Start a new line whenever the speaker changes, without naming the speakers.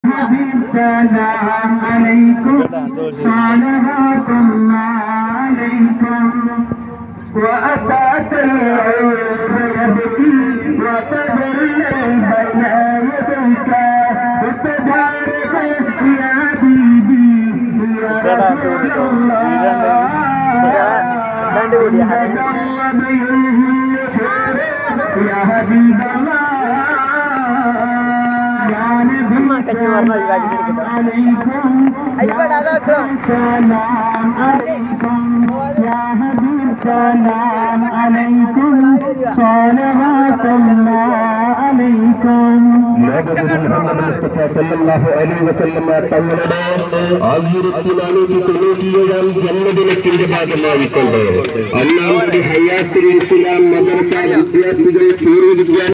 سلام عليكم صلوات الله عليكم وأتاك العود يبكي وتذلل بين يديك واستجارك يا حبيبي يا رسول الله يا حبيب الله سلام عليكم يا حبيب سلام عليكم صلوات الله عليكم
മുഹമ്മദ് മുസ്തഫ സല്ലല്ലാഹു അലൈഹി വസല്ലം തങ്ങളുടെ 1497 ജന്മദിനത്തിന്റെ ഭാഗമായിക്കൊണ്ട് അല്ലാഹുവിന്റെ ഹയാത്തുൽ ഇസ്ലാം മദ്രസ വിദ്യാർത്ഥികൾ പൂർവ്വ